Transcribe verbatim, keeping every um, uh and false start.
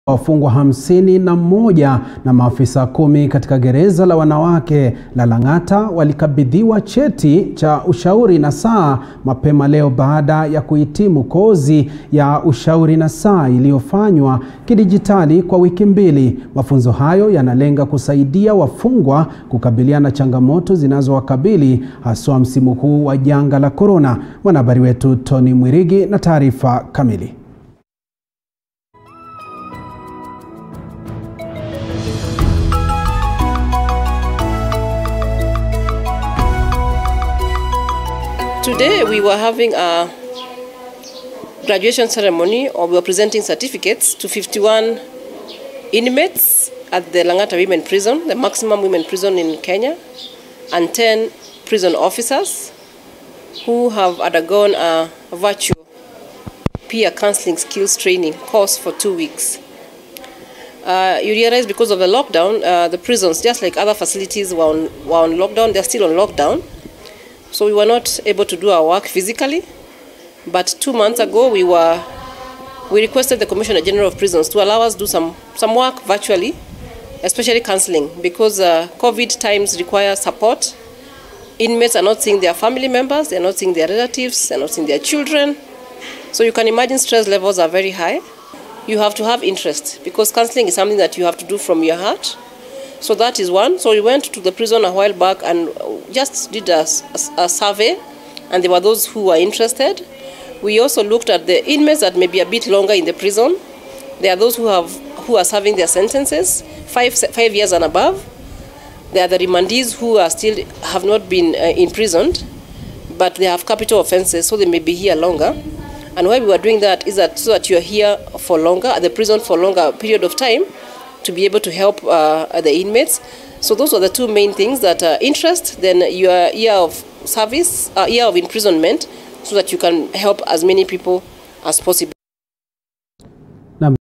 Wafungwa hamsini na moja na maafisa kumi katika gereza la wanawake la Lang'ata walikabidhiwa cheti cha ushauri nasaha mapema leo baada ya kuhitimu kozi ya ushauri nasaha iliyofanywa kidijitali kwa wiki mbili. Mafunzo hayo yanalenga kusaidia wafungwa kukabiliana na changamoto zinazowakabili haswa msimu huu wa janga la corona. Mwanahabari wetu Tony Mwirigi na taarifa kamili. Today we were having a graduation ceremony, or we were presenting certificates to fifty-one inmates at the Lang'ata Women Prison, the maximum women prison in Kenya, and ten prison officers who have undergone a virtual peer counseling skills training course for two weeks. Uh, you realize because of the lockdown, uh, the prisons, just like other facilities, were on, were on lockdown. They're still on lockdown. So we were not able to do our work physically, but two months ago we were we requested the Commissioner General of Prisons to allow us to do some some work virtually, especially counseling, because uh, COVID times require support. Inmates are not seeing their family members, they're not seeing their relatives, they're not seeing their children. So you can imagine stress levels are very high. You have to have interest, because counseling is something that you have to do from your heart. So that is one. So we went to the prison a while back and just did a, a, a survey, and there were those who were interested. We also looked at the inmates that may be a bit longer in the prison. There are those who have who are serving their sentences, five five years and above. There are the remandees who are still have not been uh, imprisoned, but they have capital offenses, so they may be here longer. And why we were doing that is that so that you are here for longer, at the prison for longer period of time, to be able to help uh, the inmates. So those are the two main things, that uh, interest, then your year of service, uh, year of imprisonment, so that you can help as many people as possible.